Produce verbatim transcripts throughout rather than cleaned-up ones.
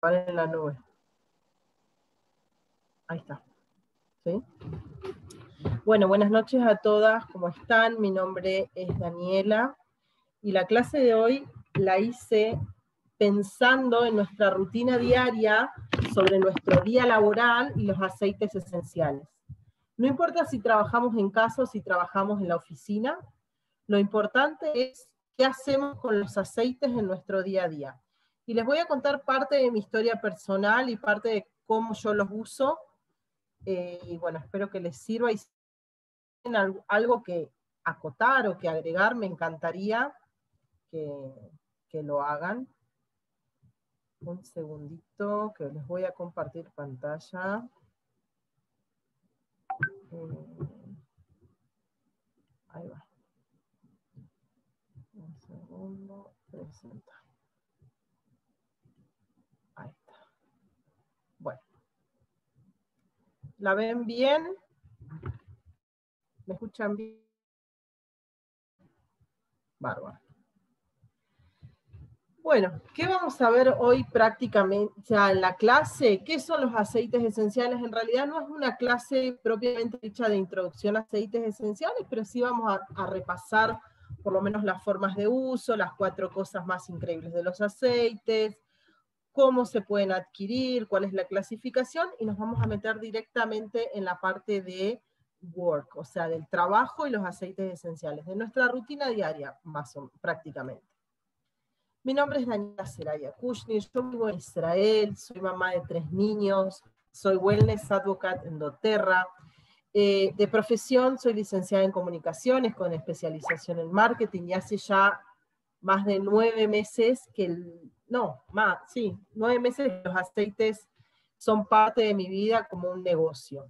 Vale, en la nube. Ahí está. ¿Sí? Bueno, buenas noches a todas, ¿cómo están? Mi nombre es Daniela y la clase de hoy la hice pensando en nuestra rutina diaria sobre nuestro día laboral y los aceites esenciales. No importa si trabajamos en casa o si trabajamos en la oficina, lo importante es qué hacemos con los aceites en nuestro día a día. Y les voy a contar parte de mi historia personal y parte de cómo yo los uso. Eh, y bueno, espero que les sirva, y si tienen algo que acotar o que agregar, me encantaría que, que lo hagan. Un segundito, que les voy a compartir pantalla. Eh, ahí va. Un segundo, presenta. Ahí está. Bueno. ¿La ven bien? ¿Me escuchan bien? Bárbaro. Bueno, ¿qué vamos a ver hoy prácticamente o sea, en la clase? ¿Qué son los aceites esenciales? En realidad no es una clase propiamente dicha de introducción a aceites esenciales, pero sí vamos a, a repasar por lo menos las formas de uso, las cuatro cosas más increíbles de los aceites, cómo se pueden adquirir, cuál es la clasificación, y nos vamos a meter directamente en la parte de work, o sea, del trabajo y los aceites esenciales, de nuestra rutina diaria, más o menos, prácticamente. Mi nombre es Daniela Seraya Kushnir, yo vivo en Israel, soy mamá de tres niños, soy Wellness Advocate en doTERRA. Eh, de profesión soy licenciada en comunicaciones con especialización en marketing, y hace ya más de nueve meses que, el, no, más, sí, nueve meses que los aceites son parte de mi vida como un negocio.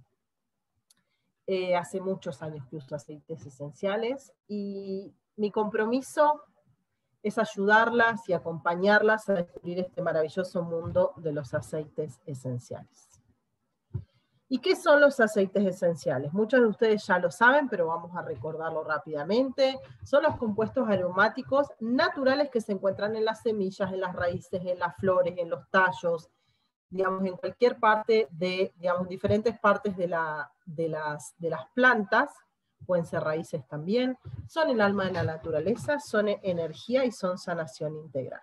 Eh, hace muchos años que uso aceites esenciales, y mi compromiso es ayudarlas y acompañarlas a descubrir este maravilloso mundo de los aceites esenciales. ¿Y qué son los aceites esenciales? Muchos de ustedes ya lo saben, pero vamos a recordarlo rápidamente. Son los compuestos aromáticos naturales que se encuentran en las semillas, en las raíces, en las flores, en los tallos, digamos, en cualquier parte de, digamos, diferentes partes de, la, de, las, de las plantas. Pueden ser raíces también, son el alma de la naturaleza, son energía y son sanación integral.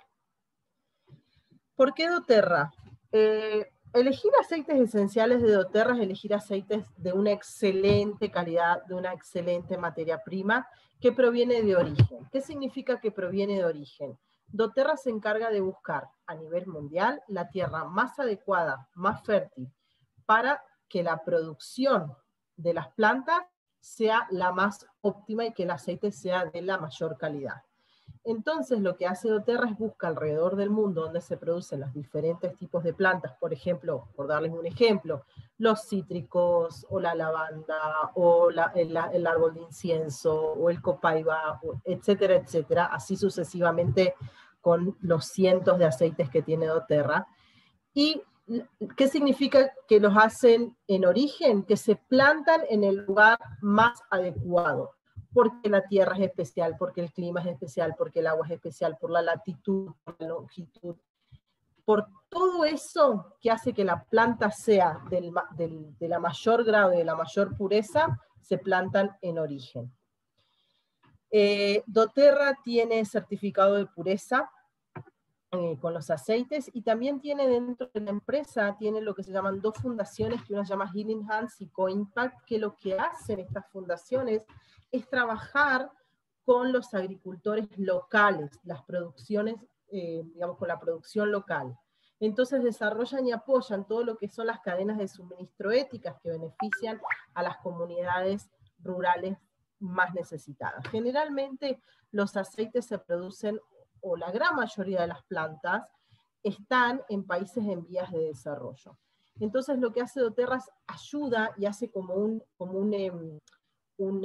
¿Por qué doTERRA? Eh, elegir aceites esenciales de doTERRA es elegir aceites de una excelente calidad, de una excelente materia prima, que proviene de origen. ¿Qué significa que proviene de origen? doTERRA se encarga de buscar a nivel mundial la tierra más adecuada, más fértil, para que la producción de las plantas sea la más óptima y que el aceite sea de la mayor calidad. Entonces lo que hace doTERRA es busca alrededor del mundo donde se producen los diferentes tipos de plantas, por ejemplo, por darles un ejemplo, los cítricos, o la lavanda, o la, el, el árbol de incienso, o el copaiba, etcétera, etcétera, así sucesivamente con los cientos de aceites que tiene doTERRA. ¿Y qué significa que los hacen en origen? Que se plantan en el lugar más adecuado, porque la tierra es especial, porque el clima es especial, porque el agua es especial, por la latitud, por la longitud, por todo eso que hace que la planta sea del, del, de la mayor grado, de la mayor pureza, se plantan en origen. Eh, doTERRA tiene certificado de pureza, Eh, con los aceites, y también tiene dentro de la empresa, tiene lo que se llaman dos fundaciones, que una se llama Healing Hands y CoImpact, que lo que hacen estas fundaciones es trabajar con los agricultores locales, las producciones, eh, digamos, con la producción local. Entonces desarrollan y apoyan todo lo que son las cadenas de suministro éticas que benefician a las comunidades rurales más necesitadas. Generalmente los aceites se producen, o la gran mayoría de las plantas, están en países en vías de desarrollo. Entonces lo que hace doTERRA es ayuda y hace como, un, como un, un,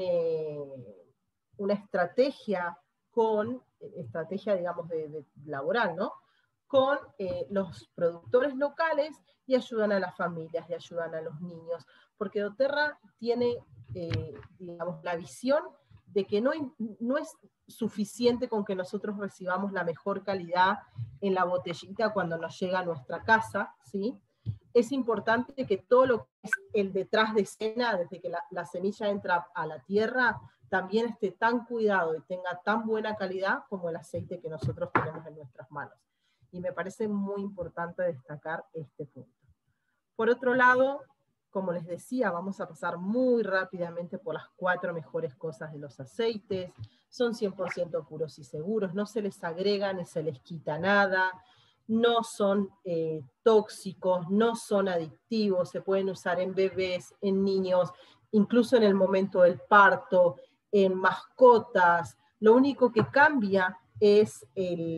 una estrategia con, estrategia digamos de, de laboral, ¿no? Con eh, los productores locales, y ayudan a las familias, y ayudan a los niños, porque doTERRA tiene, eh, digamos, la visión de que no, no es suficiente con que nosotros recibamos la mejor calidad en la botellita cuando nos llega a nuestra casa, ¿sí? Es importante que todo lo que es el detrás de escena, desde que la, la semilla entra a la tierra, también esté tan cuidado y tenga tan buena calidad como el aceite que nosotros tenemos en nuestras manos. Y me parece muy importante destacar este punto. Por otro lado, como les decía, vamos a pasar muy rápidamente por las cuatro mejores cosas de los aceites. Son cien por ciento puros y seguros, no se les agrega ni se les quita nada, no son eh, tóxicos, no son adictivos, se pueden usar en bebés, en niños, incluso en el momento del parto, en mascotas. Lo único que cambia es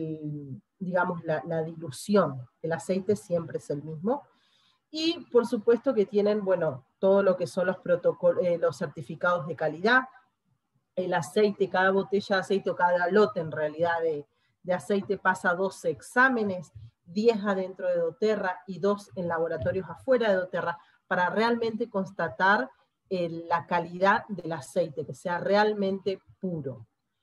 el, digamos, la, la dilución. El aceite siempre es el mismo. Y por supuesto que tienen, bueno, todo lo que son los protocolos, eh, los certificados de calidad, el aceite, cada botella de aceite o cada lote en realidad de, de aceite pasa doce exámenes, diez adentro de doTERRA y dos en laboratorios afuera de doTERRA, para realmente constatar eh, la calidad del aceite, que sea realmente puro.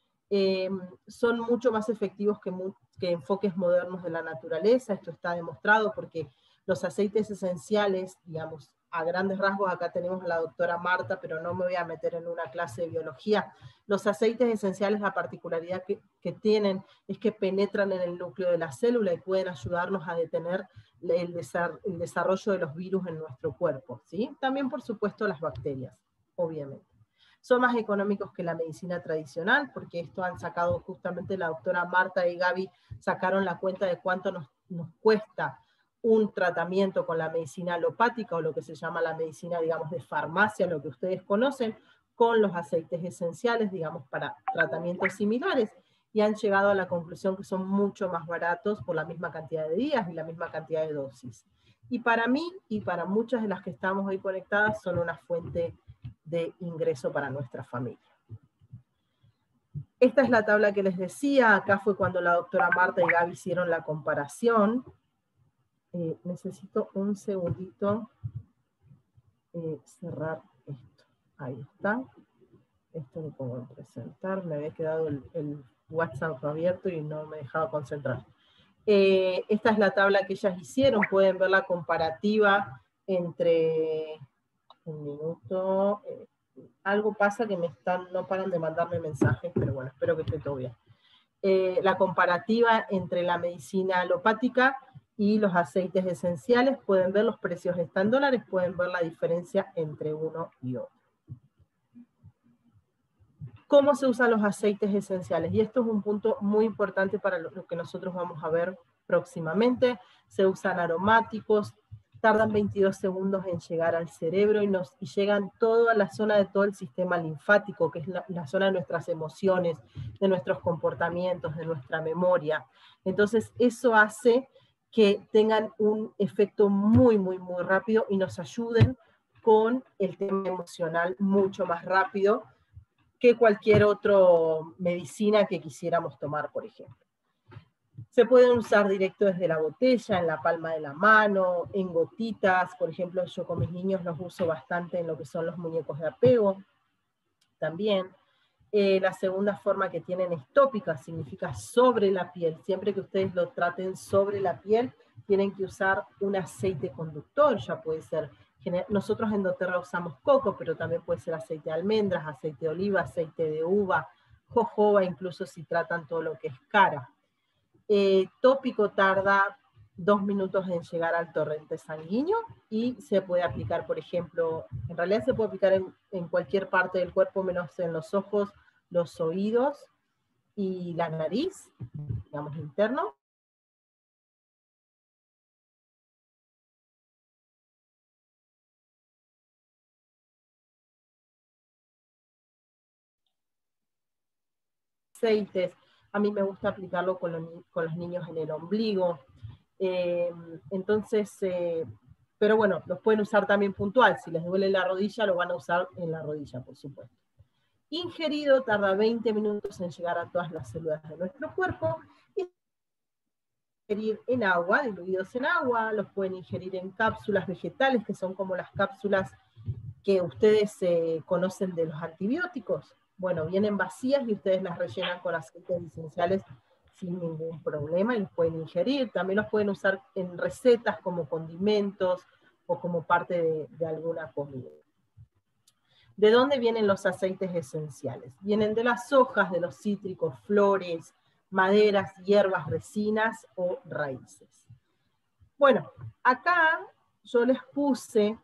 Eh, son mucho más efectivos que, que enfoques modernos de la naturaleza, esto está demostrado porque los aceites esenciales, digamos, a grandes rasgos, acá tenemos a la doctora Marta, pero no me voy a meter en una clase de biología. Los aceites esenciales, la particularidad que, que tienen es que penetran en el núcleo de la célula y pueden ayudarnos a detener el, desar el desarrollo de los virus en nuestro cuerpo, ¿sí? También, por supuesto, las bacterias, obviamente. Son más económicos que la medicina tradicional, porque esto han sacado justamente la doctora Marta y Gaby, sacaron la cuenta de cuánto nos, nos cuesta un tratamiento con la medicina alopática, o lo que se llama la medicina, digamos, de farmacia, lo que ustedes conocen, con los aceites esenciales, digamos, para tratamientos similares, y han llegado a la conclusión que son mucho más baratos por la misma cantidad de días y la misma cantidad de dosis. Y para mí, y para muchas de las que estamos hoy conectadas, son una fuente de ingreso para nuestra familia. Esta es la tabla que les decía, acá fue cuando la doctora Marta y Gaby hicieron la comparación. Eh, necesito un segundito eh, cerrar esto. Ahí está. Esto lo pongo en presentar. Me había quedado el, el WhatsApp abierto y no me dejaba concentrar. Eh, esta es la tabla que ellas hicieron. Pueden ver la comparativa entre... Un minuto. Eh, algo pasa que me están, no paran de mandarme mensajes, pero bueno, espero que esté todo bien. Eh, la comparativa entre la medicina alopática y los aceites esenciales, pueden ver los precios están en dólares, pueden ver la diferencia entre uno y otro. ¿Cómo se usan los aceites esenciales? Y esto es un punto muy importante para lo, lo que nosotros vamos a ver próximamente. Se usan aromáticos, tardan veintidós segundos en llegar al cerebro y, nos, y llegan toda la zona de todo el sistema linfático, que es la, la zona de nuestras emociones, de nuestros comportamientos, de nuestra memoria. Entonces eso hace que tengan un efecto muy, muy, muy rápido y nos ayuden con el tema emocional mucho más rápido que cualquier otra medicina que quisiéramos tomar, por ejemplo. Se pueden usar directo desde la botella, en la palma de la mano, en gotitas. Por ejemplo, yo con mis niños los uso bastante en lo que son los muñecos de apego. También. Eh, la segunda forma que tienen es tópica, significa sobre la piel. Siempre que ustedes lo traten sobre la piel, tienen que usar un aceite conductor, ya puede ser. Nosotros en doTERRA usamos coco, pero también puede ser aceite de almendras, aceite de oliva, aceite de uva, jojoba, incluso si tratan todo lo que es cara. Eh, tópico tarda dos minutos en llegar al torrente sanguíneo y se puede aplicar, por ejemplo, en realidad se puede aplicar en, en cualquier parte del cuerpo, menos en los ojos, los oídos y la nariz, digamos, interno. Aceites, a mí me gusta aplicarlo con, lo, con los niños en el ombligo. Eh, entonces, eh, pero bueno, los pueden usar también puntual. Si les duele la rodilla, lo van a usar en la rodilla, por supuesto. Ingerido tarda veinte minutos en llegar a todas las células de nuestro cuerpo. Y ingerir en agua, diluidos en agua, los pueden ingerir en cápsulas vegetales, que son como las cápsulas que ustedes eh, conocen de los antibióticos. bueno, vienen vacías y ustedes las rellenan con aceites esenciales sin ningún problema y los pueden ingerir. También los pueden usar en recetas como condimentos o como parte de, de alguna comida. ¿De dónde vienen los aceites esenciales? Vienen de las hojas, de los cítricos, flores, maderas, hierbas, resinas o raíces. Bueno, acá yo les puse,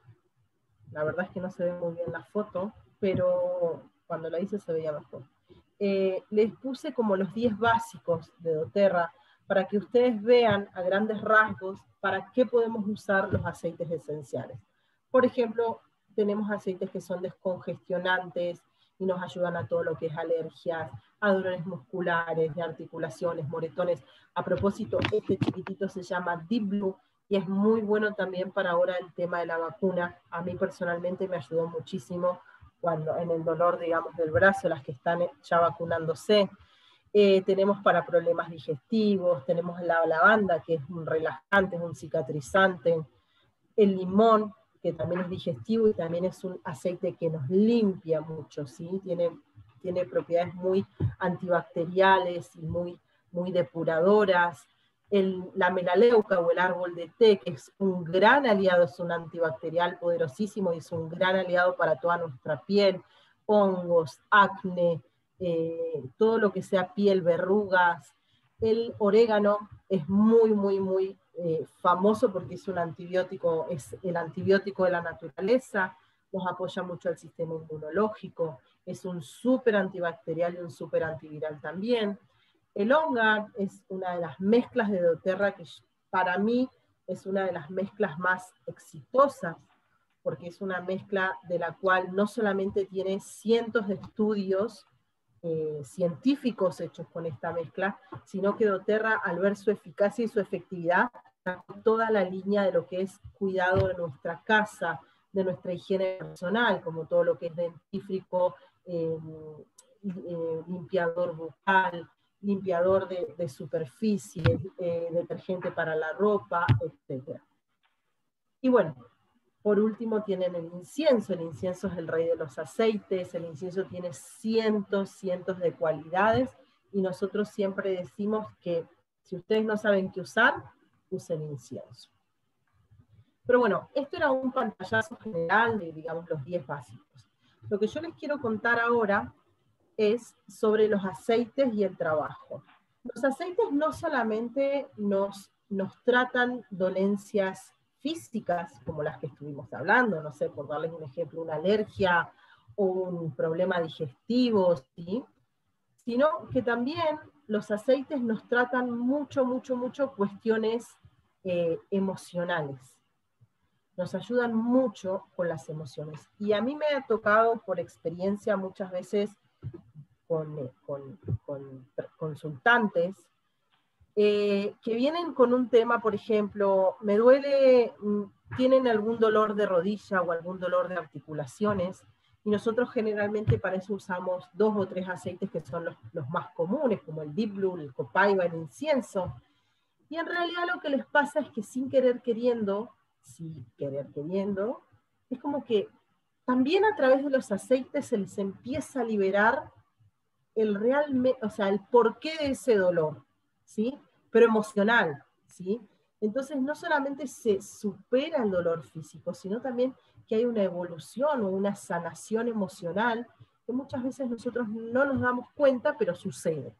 la verdad es que no se ve muy bien la foto, pero cuando la hice se veía mejor. Eh, les puse como los diez básicos de doTERRA para que ustedes vean a grandes rasgos para qué podemos usar los aceites esenciales. Por ejemplo, tenemos aceites que son descongestionantes y nos ayudan a todo lo que es alergias, a dolores musculares, de articulaciones, moretones. A propósito, este chiquitito se llama Deep Blue y es muy bueno también para ahora el tema de la vacuna. A mí personalmente me ayudó muchísimo cuando en el dolor, digamos, del brazo, las que están ya vacunándose. Eh, tenemos para problemas digestivos, tenemos la lavanda, que es un relajante, es un cicatrizante, el limón, que también es digestivo y también es un aceite que nos limpia mucho, ¿sí? Tiene, tiene propiedades muy antibacteriales y muy, muy depuradoras. El, la melaleuca o el árbol de té, que es un gran aliado, es un antibacterial poderosísimo y es un gran aliado para toda nuestra piel, hongos, acné, eh, todo lo que sea piel, verrugas. El orégano es muy, muy, muy eh, famoso porque es un antibiótico, es el antibiótico de la naturaleza, nos apoya mucho el sistema inmunológico, es un súper antibacterial y un súper antiviral también. El Ongar es una de las mezclas de doTERRA que para mí es una de las mezclas más exitosas, porque es una mezcla de la cual no solamente tiene cientos de estudios eh, científicos hechos con esta mezcla, sino que doTERRA, al ver su eficacia y su efectividad, sacó toda la línea de lo que es cuidado de nuestra casa, de nuestra higiene personal, como todo lo que es dentífrico, eh, eh, limpiador bucal, limpiador de, de superficies, eh, detergente para la ropa, etcétera. Y bueno, por último tienen el incienso. El incienso es el rey de los aceites. El incienso tiene cientos, cientos de cualidades y nosotros siempre decimos que si ustedes no saben qué usar, usen incienso. Pero bueno, esto era un pantallazo general de, digamos, los diez básicos. Lo que yo les quiero contar ahora es sobre los aceites y el trabajo. Los aceites no solamente nos, nos tratan dolencias físicas, como las que estuvimos hablando, no sé, por darles un ejemplo, una alergia o un problema digestivo, ¿sí? Sino que también los aceites nos tratan mucho, mucho, mucho cuestiones eh, emocionales. Nos ayudan mucho con las emociones. Y a mí me ha tocado por experiencia muchas veces con, con, con consultantes eh, que vienen con un tema, por ejemplo, me duele, tienen algún dolor de rodilla o algún dolor de articulaciones, y nosotros generalmente para eso usamos dos o tres aceites que son los, los más comunes, como el Deep Blue, el copaiba, el incienso, y en realidad lo que les pasa es que sin querer queriendo, sin querer queriendo, es como que también a través de los aceites se les empieza a liberar el real, o sea, el porqué de ese dolor, ¿sí? Pero emocional, ¿sí? Entonces no solamente se supera el dolor físico, sino también que hay una evolución o una sanación emocional que muchas veces nosotros no nos damos cuenta, pero sucede.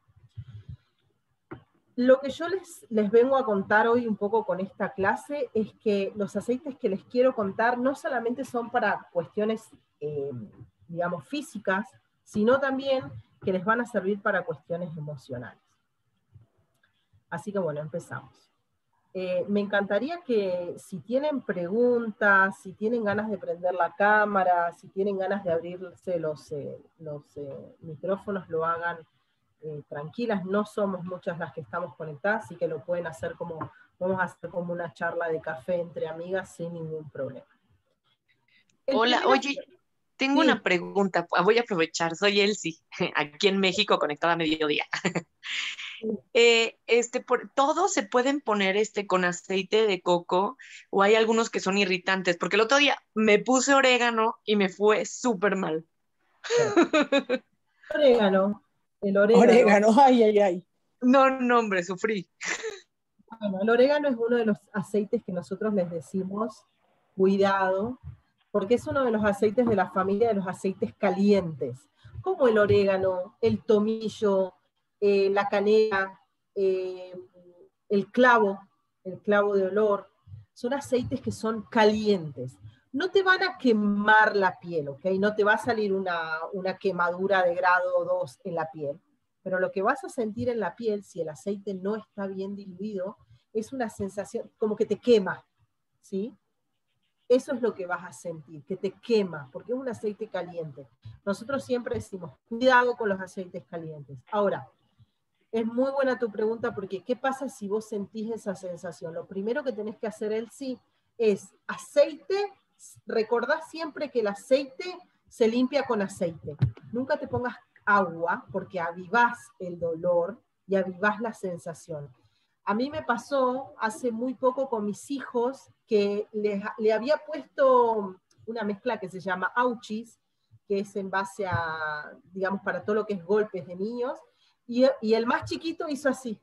Lo que yo les, les vengo a contar hoy un poco con esta clase es que los aceites que les quiero contar no solamente son para cuestiones, eh, digamos, físicas, sino también que les van a servir para cuestiones emocionales. Así que bueno, empezamos. Eh, me encantaría que si tienen preguntas, si tienen ganas de prender la cámara, si tienen ganas de abrirse los, eh, los eh, micrófonos, lo hagan eh, tranquilas. No somos muchas las que estamos conectadas, así que lo pueden hacer como, vamos a hacer como una charla de café entre amigas sin ningún problema. El Hola, primero, oye, tengo sí. una pregunta. Voy a aprovechar, soy Elsie, aquí en México, conectada a mediodía. Eh, este, por, ¿todos se pueden poner este con aceite de coco o hay algunos que son irritantes? Porque el otro día me puse orégano y me fue súper mal. Sí. Orégano, el orégano. Orégano, ay, ay, ay. No, no, hombre, sufrí. Bueno, el orégano es uno de los aceites que nosotros les decimos, cuidado, porque es uno de los aceites de la familia de los aceites calientes, como el orégano, el tomillo, eh, la canela, eh, el clavo, el clavo de olor. Son aceites que son calientes. No te van a quemar la piel, ¿ok? No te va a salir una, una quemadura de grado dos en la piel. Pero lo que vas a sentir en la piel, si el aceite no está bien diluido, es una sensación como que te quema, ¿sí? Eso es lo que vas a sentir, que te quema, porque es un aceite caliente. Nosotros siempre decimos, cuidado con los aceites calientes. Ahora, es muy buena tu pregunta, porque ¿qué pasa si vos sentís esa sensación? Lo primero que tenés que hacer, él sí, es aceite. Recordá siempre que el aceite se limpia con aceite. Nunca te pongas agua, porque avivás el dolor y avivás la sensación. A mí me pasó hace muy poco con mis hijos que les, le había puesto una mezcla que se llama Auchis, que es en base a, digamos, para todo lo que es golpes de niños, y, y el más chiquito hizo así.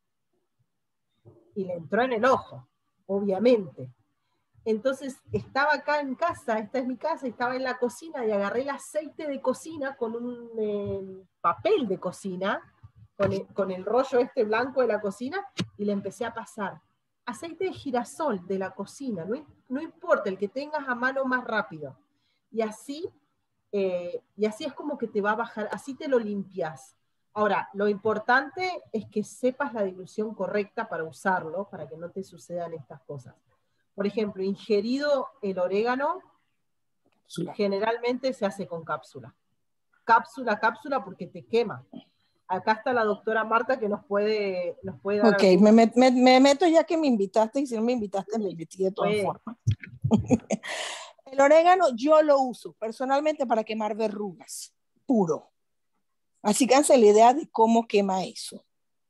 Y le entró en el ojo, obviamente. Entonces estaba acá en casa, esta es mi casa, estaba en la cocina y agarré el aceite de cocina con un eh, papel de cocina, con el, con el rollo este blanco de la cocina, y le empecé a pasar. Aceite de girasol de la cocina, no, no importa, el que tengas a mano más rápido. Y así, eh, y así es como que te va a bajar, así te lo limpias. Ahora, lo importante es que sepas la dilución correcta para usarlo, para que no te sucedan estas cosas. Por ejemplo, ingerido el orégano, cápsula. Generalmente se hace con cápsula. Cápsula, cápsula, porque te quema. Acá está la doctora Marta que nos puede, nos puede dar... Ok, me, me, me meto ya que me invitaste, y si no me invitaste me metí de todas Pues. formas. El orégano yo lo uso personalmente para quemar verrugas, puro. Así que háganse la idea de cómo quema eso.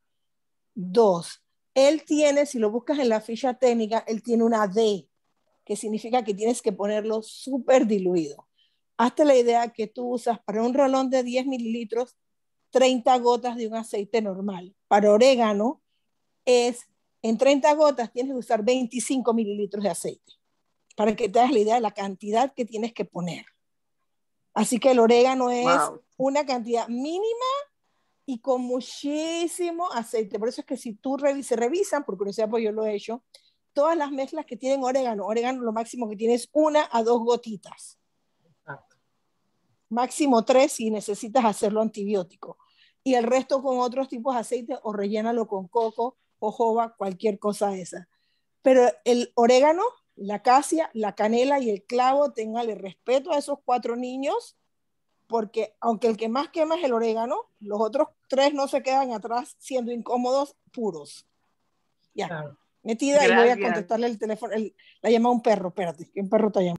Dos, él tiene, si lo buscas en la ficha técnica, él tiene una D, que significa que tienes que ponerlo súper diluido. Hazte la idea que tú usas para un rolón de diez mililitros, treinta gotas de un aceite normal. Para orégano, es en treinta gotas tienes que usar veinticinco mililitros de aceite, para que te hagas la idea de la cantidad que tienes que poner. Así que el orégano es wow. una cantidad mínima y con muchísimo aceite. Por eso es que si tú revis se revisan, por curiosidad, pues yo lo he hecho, todas las mezclas que tienen orégano, orégano lo máximo que tiene es una a dos gotitas. Exacto. Máximo tres si necesitas hacerlo antibiótico. Y el resto con otros tipos de aceite o rellénalo con coco, jojoba, cualquier cosa de esa. Pero el orégano, la acacia, la canela y el clavo, téngale respeto a esos cuatro niños, porque aunque el que más quema es el orégano, los otros tres no se quedan atrás siendo incómodos puros. Ya, claro. Metida. Gracias. Y voy a contestarle el teléfono, el, la llama un perro, espérate, que un perro te llama.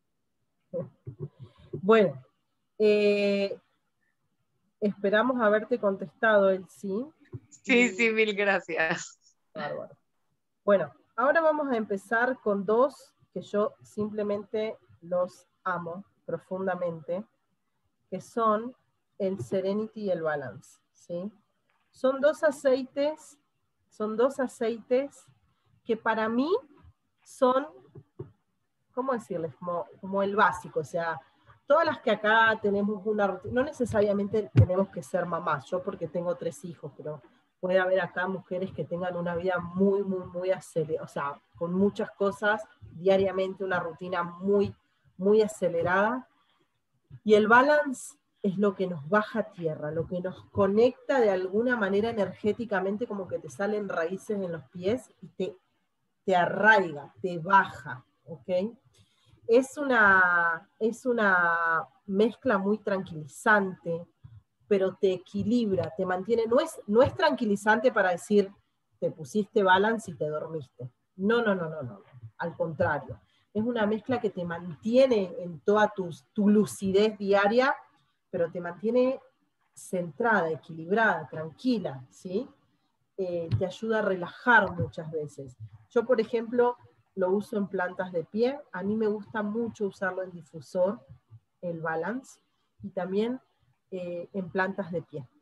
Bueno, eh, esperamos haberte contestado el sí. Sí, y... sí, mil gracias. Bárbaro. Bueno, ahora vamos a empezar con dos que yo simplemente los amo profundamente, que son el Serenity y el Balance, ¿sí? Son dos aceites, son dos aceites que para mí son, ¿cómo decirles? Como, como el básico, o sea, todas las que acá tenemos una rutina, no necesariamente tenemos que ser mamás, yo porque tengo tres hijos, pero puede haber acá mujeres que tengan una vida muy, muy, muy acelerada, o sea, con muchas cosas diariamente, una rutina muy, muy acelerada. Y el balance es lo que nos baja a tierra, lo que nos conecta de alguna manera energéticamente, como que te salen raíces en los pies y te, te arraiga, te baja, ¿ok? Es una, es una mezcla muy tranquilizante, pero te equilibra, te mantiene, no es, no es tranquilizante para decir, te pusiste balance y te dormiste. No, no, no, no, no, al contrario. Es una mezcla que te mantiene en toda tu, tu lucidez diaria, pero te mantiene centrada, equilibrada, tranquila, ¿sí? Eh, te ayuda a relajar muchas veces. Yo, por ejemplo, lo uso en plantas de pie. A mí me gusta mucho usarlo en difusor, el balance, y también eh, en plantas de pie.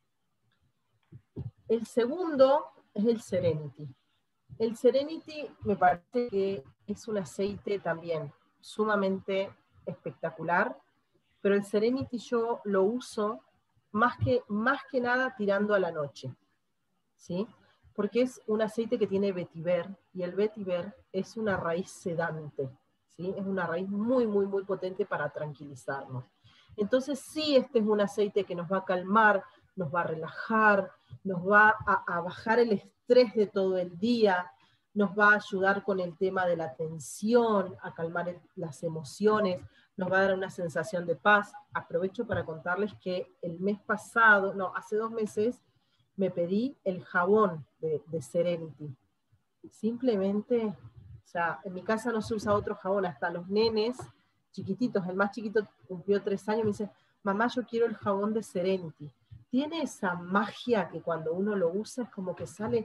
El segundo es el Serenity. El Serenity me parece que es un aceite también sumamente espectacular, pero el Serenity yo lo uso más que, más que nada tirando a la noche, ¿sí? Porque es un aceite que tiene vetiver, y el vetiver es una raíz sedante, ¿sí? Es una raíz muy, muy, muy potente para tranquilizarnos. Entonces sí, este es un aceite que nos va a calmar, nos va a relajar, nos va a, a bajar el estrés de todo el día, nos va a ayudar con el tema de la tensión, a calmar el, las emociones, nos va a dar una sensación de paz. Aprovecho para contarles que el mes pasado, no, hace dos meses, me pedí el jabón de, de Serenity. Simplemente, o sea, en mi casa no se usa otro jabón, hasta los nenes chiquititos, el más chiquito cumplió tres años, me dice, mamá, yo quiero el jabón de Serenity. Tiene esa magia que cuando uno lo usa es como que sale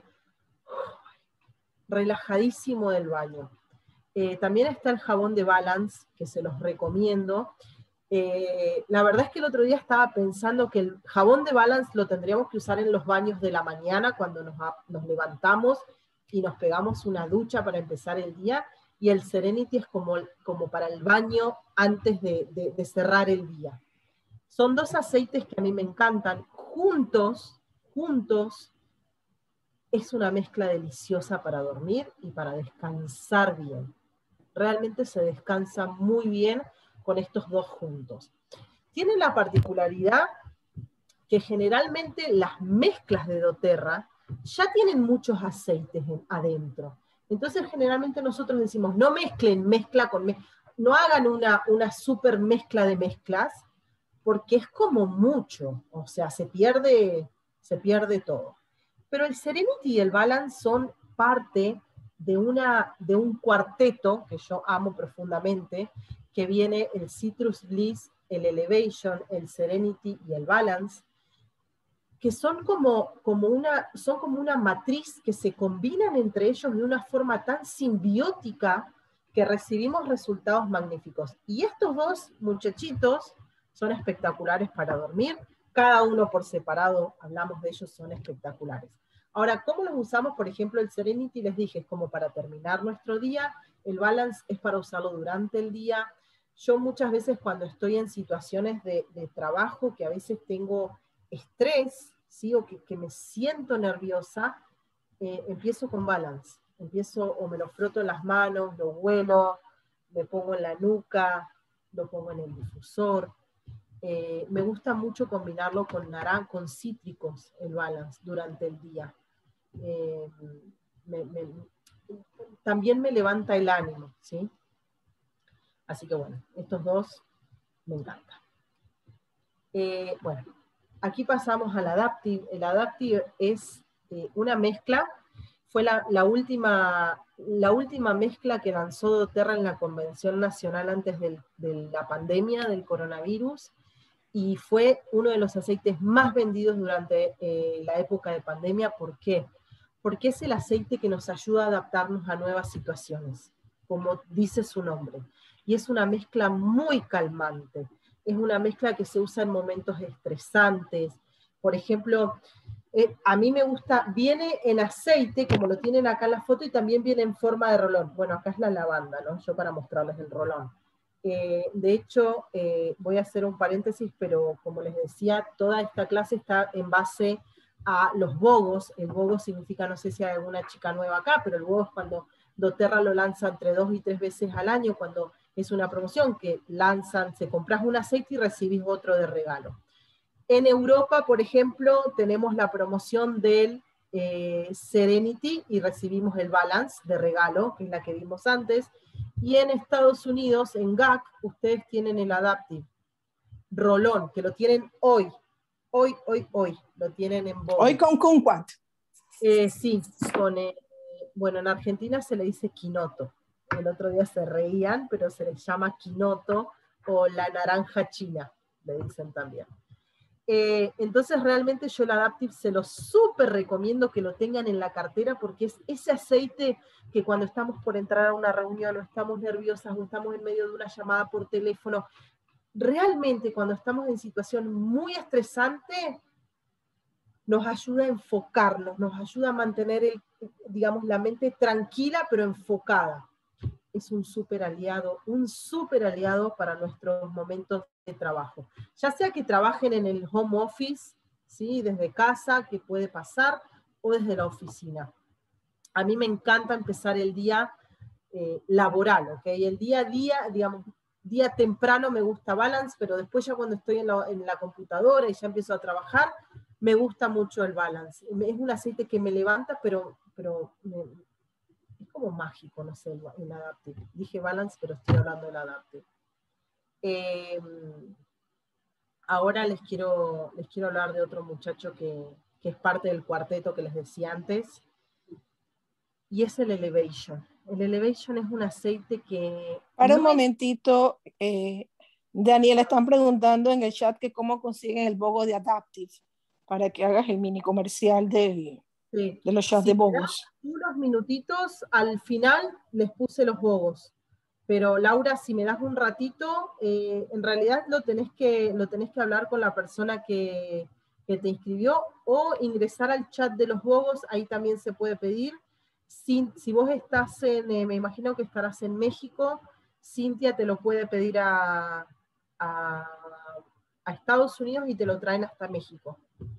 relajadísimo del baño. Eh, también está el jabón de Balance, que se los recomiendo. Eh, la verdad es que el otro día estaba pensando que el jabón de Balance lo tendríamos que usar en los baños de la mañana, cuando nos, nos levantamos y nos pegamos una ducha para empezar el día, y el Serenity es como, como para el baño antes de, de, de cerrar el día. Son dos aceites que a mí me encantan. Juntos, juntos, es una mezcla deliciosa para dormir y para descansar bien. Realmente se descansa muy bien con estos dos juntos. Tiene la particularidad que generalmente las mezclas de doTERRA ya tienen muchos aceites adentro. Entonces generalmente nosotros decimos, no mezclen mezcla con mezcla, no hagan una, una super mezcla de mezclas, porque es como mucho, o sea, se pierde, se pierde todo. Pero el Serenity y el Balance son parte de, una, de un cuarteto que yo amo profundamente, que viene el Citrus Bliss, el Elevation, el Serenity y el Balance, que son como, como, una, son como una matriz que se combinan entre ellos de una forma tan simbiótica que recibimos resultados magníficos. Y estos dos muchachitos son espectaculares para dormir, cada uno por separado, hablamos de ellos, son espectaculares. Ahora, ¿cómo los usamos? Por ejemplo, el Serenity, les dije, es como para terminar nuestro día, el Balance es para usarlo durante el día. Yo muchas veces cuando estoy en situaciones de, de trabajo, que a veces tengo estrés, ¿sí? O que, que me siento nerviosa, eh, empiezo con Balance. Empiezo o me lo froto en las manos, lo huelo, me pongo en la nuca, lo pongo en el difusor. Eh, me gusta mucho combinarlo con naran con cítricos, el Balance, durante el día. Eh, me, me, también me levanta el ánimo, ¿sí? Así que bueno, estos dos me encantan. Eh, bueno, aquí pasamos al Adaptive. El Adaptive es eh, una mezcla, fue la, la, última, la última mezcla que lanzó doTERRA en la Convención Nacional antes del, de la pandemia del coronavirus, y fue uno de los aceites más vendidos durante eh, la época de pandemia. ¿Por qué? Porque es el aceite que nos ayuda a adaptarnos a nuevas situaciones, como dice su nombre. Y es una mezcla muy calmante. Es una mezcla que se usa en momentos estresantes. Por ejemplo, eh, a mí me gusta, viene en aceite, como lo tienen acá en la foto, y también viene en forma de rolón. Bueno, acá es la lavanda, ¿no? Yo para mostrarles el rolón. Eh, de hecho, eh, voy a hacer un paréntesis, pero como les decía, toda esta clase está en base a los bogos. El bogo significa, no sé si hay alguna chica nueva acá, pero el bogo es cuando doTERRA lo lanza entre dos y tres veces al año, cuando es una promoción que lanzan, se compras un aceite y recibís otro de regalo. En Europa, por ejemplo, tenemos la promoción del eh, Serenity y recibimos el Balance de regalo, que es la que vimos antes. Y en Estados Unidos, en G A C, ustedes tienen el Adaptive Rolón, que lo tienen hoy. Hoy, hoy, hoy. Lo tienen en boga. Hoy con kumquat. Eh, sí, con, eh, bueno, en Argentina se le dice quinoto. El otro día se reían, pero se les llama quinoto o la naranja china, le dicen también. Eh, entonces realmente yo el Adaptive se lo súper recomiendo que lo tengan en la cartera, porque es ese aceite que cuando estamos por entrar a una reunión o estamos nerviosas o estamos en medio de una llamada por teléfono, realmente cuando estamos en situación muy estresante, nos ayuda a enfocarnos, nos ayuda a mantener, el, digamos, la mente tranquila pero enfocada. Es un súper aliado, un súper aliado para nuestros momentos de trabajo. Ya sea que trabajen en el home office, ¿sí? Desde casa, que puede pasar, o desde la oficina. A mí me encanta empezar el día eh, laboral, ¿ok? El día a día, digamos, día temprano me gusta Balance, pero después ya cuando estoy en la, en la computadora y ya empiezo a trabajar, me gusta mucho el Balance. Es un aceite que me levanta, pero, pero me, es como mágico, no sé, el, el Adaptive. Dije Balance, pero estoy hablando del Adaptive. Eh, ahora les quiero, les quiero hablar de otro muchacho que, que es parte del cuarteto que les decía antes, y es el Elevation. El Elevation es un aceite que... Para no un momentito, eh, Daniel, están preguntando en el chat que cómo consiguen el bogo de Adaptive para que hagas el mini comercial del, sí. de los shots si de bogos. Unos minutitos, al final les puse los bogos. Pero Laura, si me das un ratito, eh, en realidad lo tenés, que, lo tenés que hablar con la persona que, que te inscribió o ingresar al chat de los bogos, ahí también se puede pedir. Si, si vos estás en, eh, me imagino que estarás en México, Cintia te lo puede pedir a, a, a Estados Unidos y te lo traen hasta México.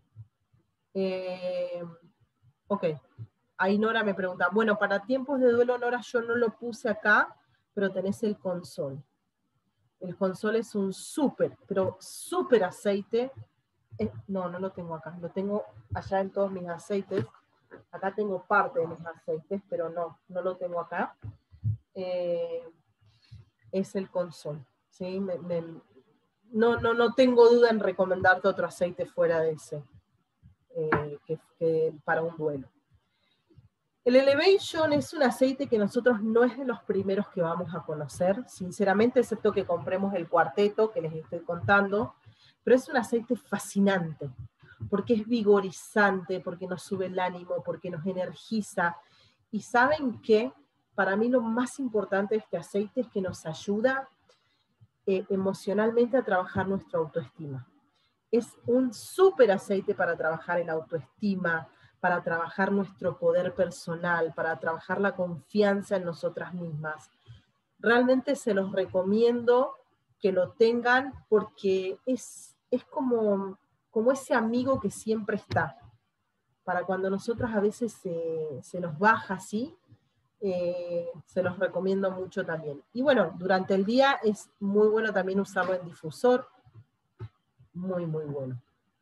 Eh, ok, ahí Nora me pregunta, bueno, para tiempos de duelo, Nora, yo no lo puse acá, pero tenés el Consol. El Consol es un súper, pero súper aceite. Eh, no, no lo tengo acá, lo tengo allá en todos mis aceites. Acá tengo parte de mis aceites, pero no, no lo tengo acá. Eh, es el Consol. ¿Sí? Me, me, no, no, no tengo duda en recomendarte otro aceite fuera de ese, eh, que, que para un duelo. El Elevation es un aceite que nosotros no es de los primeros que vamos a conocer, sinceramente, excepto que compremos el cuarteto que les estoy contando, pero es un aceite fascinante, porque es vigorizante, porque nos sube el ánimo, porque nos energiza. Y ¿saben qué? Para mí lo más importante de este aceite es que nos ayuda eh, emocionalmente a trabajar nuestra autoestima. Es un súper aceite para trabajar en autoestima, para trabajar nuestro poder personal, para trabajar la confianza en nosotras mismas. Realmente se los recomiendo que lo tengan porque es, es como, como ese amigo que siempre está. Para cuando nosotras a veces se, se nos baja así, eh, se los recomiendo mucho también. Y bueno, durante el día es muy bueno también usarlo en difusor. Muy, muy bueno.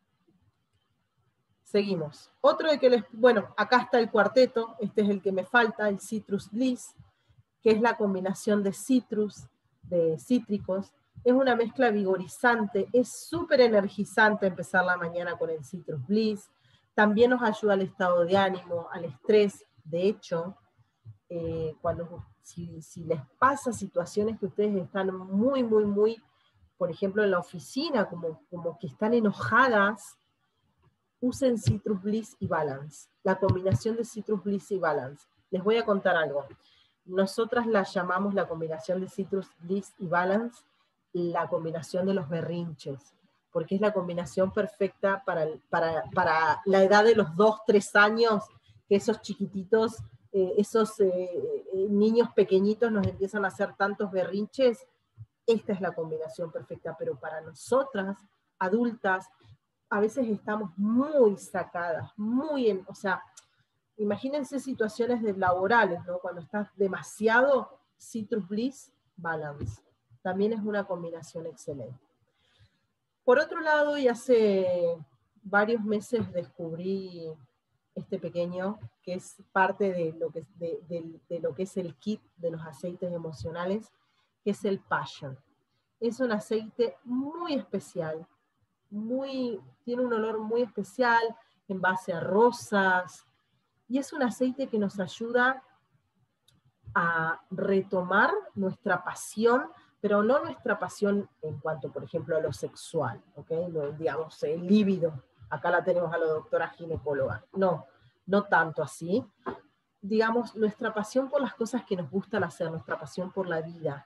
Seguimos. Otro de que les, bueno, acá está el cuarteto, este es el que me falta, el Citrus Bliss, que es la combinación de citrus, de cítricos. Es una mezcla vigorizante, es súper energizante empezar la mañana con el Citrus Bliss. También nos ayuda al estado de ánimo, al estrés. De hecho, eh, cuando, si, si les pasa situaciones que ustedes están muy, muy, muy, por ejemplo, en la oficina, como, como que están enojadas, usen Citrus Bliss y Balance, la combinación de Citrus Bliss y Balance. Les voy a contar algo. Nosotras la llamamos la combinación de Citrus Bliss y Balance, la combinación de los berrinches, porque es la combinación perfecta para, para, para la edad de los dos, tres años, que esos chiquititos, eh, esos eh, niños pequeñitos nos empiezan a hacer tantos berrinches. Esta es la combinación perfecta, pero para nosotras, adultas, a veces estamos muy sacadas, muy en, o sea, imagínense situaciones de laborales, ¿no? Cuando estás demasiado, Citrus Bliss, Balance. También es una combinación excelente. Por otro lado, y hace varios meses descubrí este pequeño, que es parte de lo que, de, de, de lo que es el kit de los aceites emocionales, que es el Passion. Es un aceite muy especial, muy, tiene un olor muy especial, en base a rosas, y es un aceite que nos ayuda a retomar nuestra pasión, pero no nuestra pasión en cuanto, por ejemplo, a lo sexual, ¿okay? Lo, digamos, el líbido, acá la tenemos a la doctora ginecóloga, no, no tanto así, digamos, nuestra pasión por las cosas que nos gustan hacer, nuestra pasión por la vida,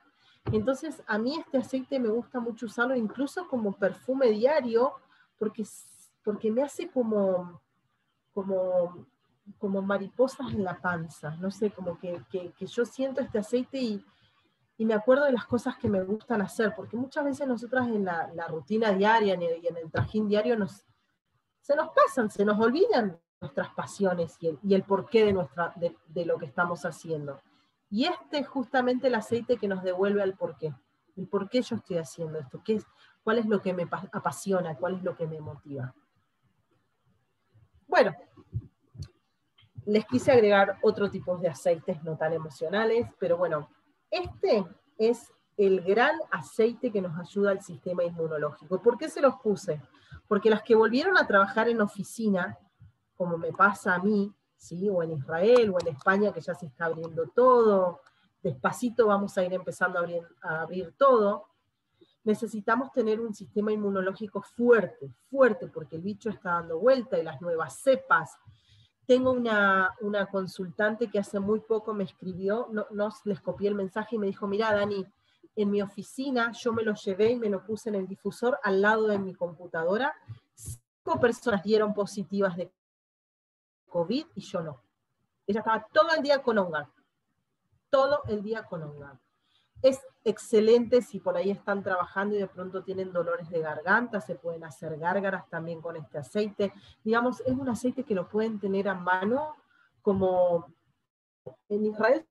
Entonces, a mí este aceite me gusta mucho usarlo incluso como perfume diario, porque, porque me hace como, como, como mariposas en la panza. No sé, como que, que, que yo siento este aceite y, y me acuerdo de las cosas que me gustan hacer, porque muchas veces nosotras en la, la rutina diaria y en el trajín diario nos, se nos pasan, se nos olvidan nuestras pasiones y el, y el porqué de, nuestra, de, de lo que estamos haciendo. Y este es justamente el aceite que nos devuelve al porqué. El por qué yo estoy haciendo esto, qué es, cuál es lo que me apasiona, cuál es lo que me motiva. Bueno, les quise agregar otro tipo de aceites no tan emocionales, pero bueno, este es el gran aceite que nos ayuda al sistema inmunológico. ¿Por qué se los puse? Porque las que volvieron a trabajar en oficina, como me pasa a mí, ¿sí? O en Israel o en España, que ya se está abriendo todo, despacito vamos a ir empezando a abrir, a abrir todo, necesitamos tener un sistema inmunológico fuerte, fuerte, porque el bicho está dando vuelta y las nuevas cepas. Tengo una, una consultante que hace muy poco me escribió, no, no les copié el mensaje y me dijo, mira Dani, en mi oficina yo me lo llevé y me lo puse en el difusor al lado de mi computadora, cinco personas dieron positivas de COVID y yo no. Ella estaba todo el día con OnGuard, todo el día con OnGuard. Es excelente si por ahí están trabajando y de pronto tienen dolores de garganta, se pueden hacer gárgaras también con este aceite. Digamos, es un aceite que lo pueden tener a mano, como en Israel,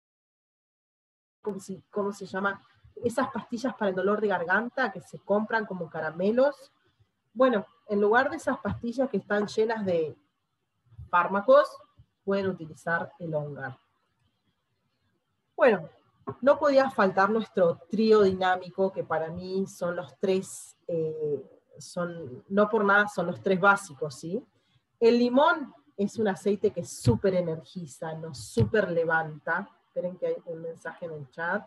¿cómo se, cómo se llama? Esas pastillas para el dolor de garganta que se compran como caramelos. Bueno, en lugar de esas pastillas que están llenas de fármacos, pueden utilizar el OnGuard. Bueno, no podía faltar nuestro trío dinámico, que para mí son los tres, eh, son, no por nada son los tres básicos, ¿sí? El limón es un aceite que súper energiza, nos súper levanta. Esperen que hay un mensaje en el chat.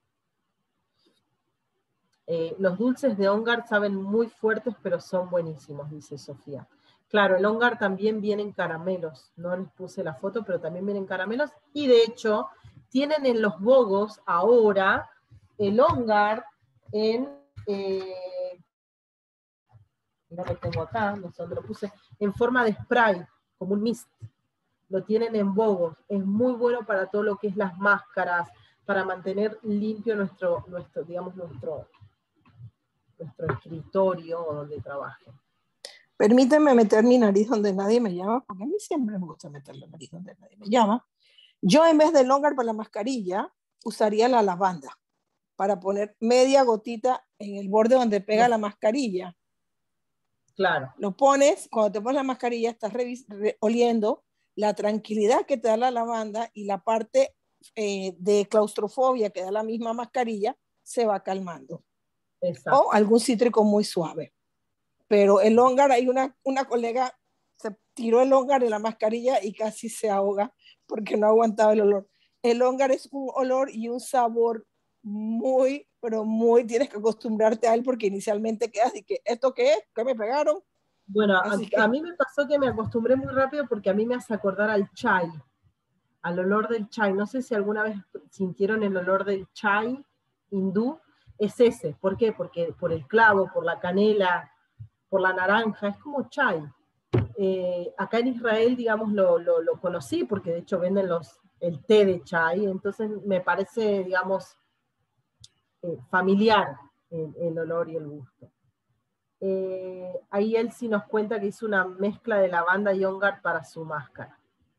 Eh, los dulces de OnGuard saben muy fuertes, pero son buenísimos, dice Sofía. Claro, el OnGuard también viene en caramelos. No les puse la foto, pero también viene en caramelos. Y de hecho, tienen en los bogos ahora el OnGuard en... Eh, no lo tengo acá, no sé dónde lo puse, en forma de spray, como un mist. Lo tienen en bogos. Es muy bueno para todo lo que es las máscaras, para mantener limpio nuestro, nuestro digamos, nuestro... nuestro escritorio o donde trabaje. Permíteme meter mi nariz donde nadie me llama, porque a mí siempre me gusta meter la nariz donde nadie me llama. Yo en vez del OnGuard para la mascarilla, usaría la lavanda para poner media gotita en el borde donde pega sí. la mascarilla. Claro. Lo pones, cuando te pones la mascarilla, estás oliendo la tranquilidad que te da la lavanda y la parte eh, de claustrofobia que da la misma mascarilla se va calmando. Exacto. O algún cítrico muy suave. Pero el OnGuard, hay una, una colega se tiró el OnGuard en la mascarilla y casi se ahoga porque no aguantaba el olor. El OnGuard es un olor y un sabor muy, pero muy, tienes que acostumbrarte a él porque inicialmente quedas y que, ¿esto qué es? ¿Qué me pegaron? Bueno, a, que... a mí me pasó que me acostumbré muy rápido porque a mí me hace acordar al chai, al olor del chai. No sé si alguna vez sintieron el olor del chai hindú. Es ese. ¿Por qué? Porque por el clavo, por la canela, por la naranja, es como chai. Eh, acá en Israel, digamos, lo, lo, lo conocí porque de hecho venden los, el té de chai, entonces me parece, digamos, eh, familiar el, el olor y el gusto. Eh, ahí él sí nos cuenta que hizo una mezcla de lavanda y OnGuard para su máscara.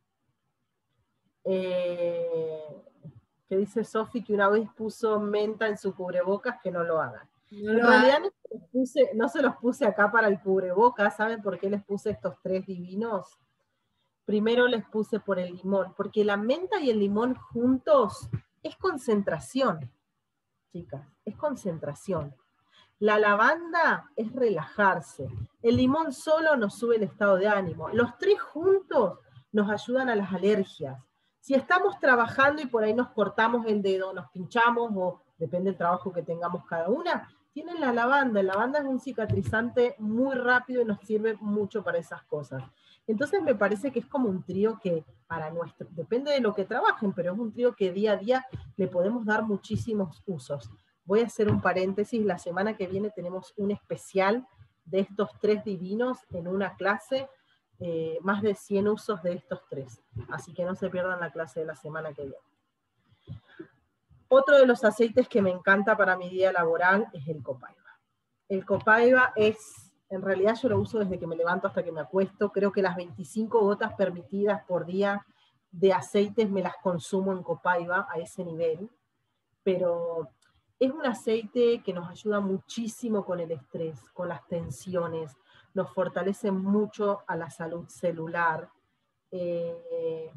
Eh, que dice Sofi que una vez puso menta en su cubrebocas, que no lo hagan. No en realidad no se, los puse, no se los puse acá para el cubrebocas. ¿Saben por qué les puse estos tres divinos? Primero les puse por el limón, porque la menta y el limón juntos es concentración, chicas, es concentración. La lavanda es relajarse. El limón solo nos sube el estado de ánimo. Los tres juntos nos ayudan a las alergias. Si estamos trabajando y por ahí nos cortamos el dedo, nos pinchamos, o depende del trabajo que tengamos cada una, tienen la lavanda. La lavanda es un cicatrizante muy rápido y nos sirve mucho para esas cosas. Entonces me parece que es como un trío que para nuestro, depende de lo que trabajen, pero es un trío que día a día le podemos dar muchísimos usos. Voy a hacer un paréntesis, la semana que viene tenemos un especial de estos tres divinos en una clase, eh, más de cien usos de estos tres, así que no se pierdan la clase de la semana que viene. Otro de los aceites que me encanta para mi día laboral es el copaiba. El copaiba es, en realidad yo lo uso desde que me levanto hasta que me acuesto, creo que las veinticinco gotas permitidas por día de aceites me las consumo en copaiba a ese nivel, pero es un aceite que nos ayuda muchísimo con el estrés, con las tensiones, nos fortalece mucho a la salud celular. Eh,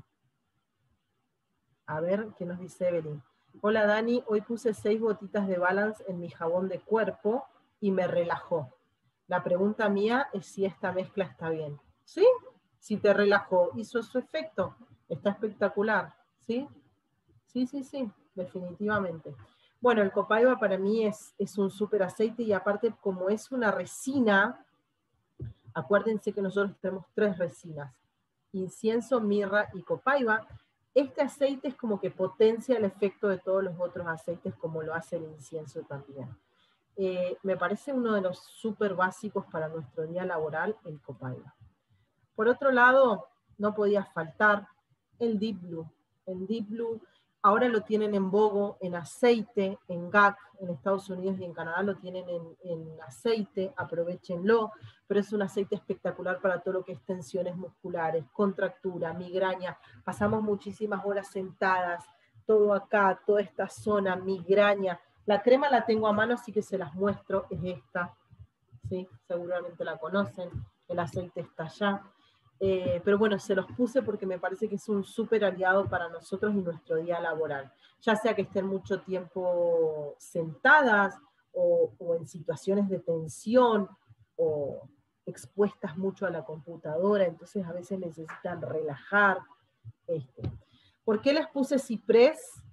a ver, ¿qué nos dice Evelyn? Hola Dani, hoy puse seis gotitas de Balance en mi jabón de cuerpo y me relajó. La pregunta mía es si esta mezcla está bien. ¿Sí? Si te relajó, hizo su efecto. Está espectacular. ¿Sí? Sí, sí, sí, definitivamente. Bueno, el copaiba para mí es, es un súper aceite y aparte como es una resina, acuérdense que nosotros tenemos tres resinas, incienso, mirra y copaiba. Este aceite es como que potencia el efecto de todos los otros aceites como lo hace el incienso también. Eh, me parece uno de los súper básicos para nuestro día laboral, el copaiba. Por otro lado, no podía faltar el Deep Blue. El Deep Blue ahora lo tienen en bogo, en aceite, en G A C, en Estados Unidos y en Canadá lo tienen en, en aceite, aprovechenlo, pero es un aceite espectacular para todo lo que es tensiones musculares, contractura, migraña, pasamos muchísimas horas sentadas, todo acá, toda esta zona, migraña. La crema la tengo a mano, así que se las muestro, es esta, ¿sí? Seguramente la conocen, el aceite está allá. Eh, pero bueno, se los puse porque me parece que es un súper aliado para nosotros y nuestro día laboral. Ya sea que estén mucho tiempo sentadas o, o en situaciones de tensión o expuestas mucho a la computadora, entonces a veces necesitan relajar. Este. ¿Por qué les puse ciprés?